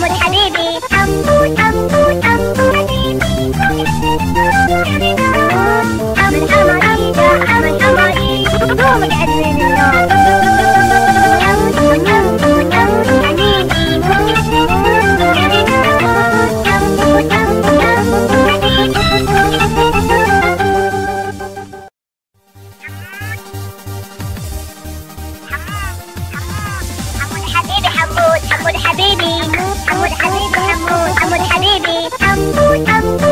حمود حبيبي، حمود حمود حمود حبيبي، حمد حمادي يا حمد حمادي، قوم اقعد من النوم. حمود حبيبي، حمود حبيبي، حمود حمود حبيبي، حمود حمود